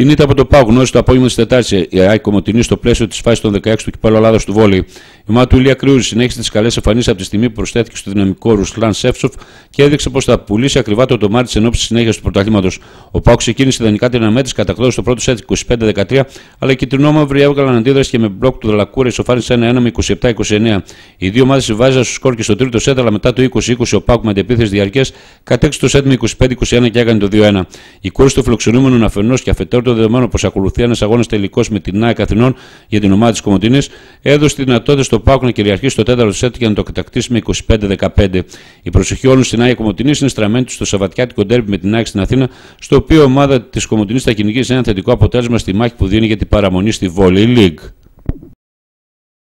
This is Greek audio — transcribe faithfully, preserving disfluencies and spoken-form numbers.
Την ήττα από το ΠΑΟΚ γνώρισε το απόγευμα τη Τετάρτη η ΑΕΚ Κομοτηνή στο πλαίσιο τη φάση των δεκαέξι του Κυπέλλου Ελλάδας του βόλεϊ. Η ομάδα του Ηλία Κρούζη συνέχισε τι καλές εμφανίσεις από τη στιγμή που προσθέθηκε στο δυναμικό Ρουσλάν Σεύτσοφ και έδειξε πως θα πουλήσει ακριβά το ντομάτι της ενόψης συνέχεια του πρωταθλήματος. Ο ΠΑΟΚ ξεκίνησε ιδανικά την αναμέτρηση κατακτώντας το πρώτο σετ είκοσι πέντε δεκατρία, αλλά οι κυτρινόμαυροι έβγαλαν αντίδραση και με μπλοκ του Δελακούρα ισοφάρισαν ένα ένα με είκοσι επτά είκοσι εννέα. Οι δύο ομάδες συμβάζαν στο σκορ και στο τρίτο σετ, αλλά μετά το είκοσι είκοσι ο ΠΑΟΚ με αντεπίθεση διαρκές κατέκτησε το σετ με είκοσι πέντε είκοσι ένα και έκανε το δύο ένα. Η κούρση του φιλοξενούμενου αφενός και αφετέρου το δεδομένο πως ακολουθεί ένας αγώνας τελικός με την ΑΕΚ Αθηνών για την ομάδα της Κομοτηνής έδωσε τη δυνατότητα στο ΠΑΟΚ να κυριαρχήσει το τέταρτο σετ και να το κατακτήσει με είκοσι πέντε δεκαπέντε. Η προσοχή όλων στην ΑΕΚ Κομοτηνής είναι στραμμένη στο σαββατιάτικο ντέρμπι με την ΑΕΚ στην Αθήνα, στο οποίο η ομάδα της Κομοτηνής θα κυνηγήσει ένα θετικό αποτέλεσμα στη μάχη που δίνει για την παραμονή στη Volley League.